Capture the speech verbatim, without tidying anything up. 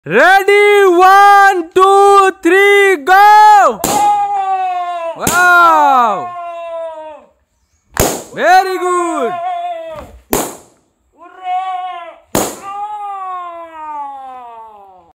Ready? One, two, three, go! Wow! Very good!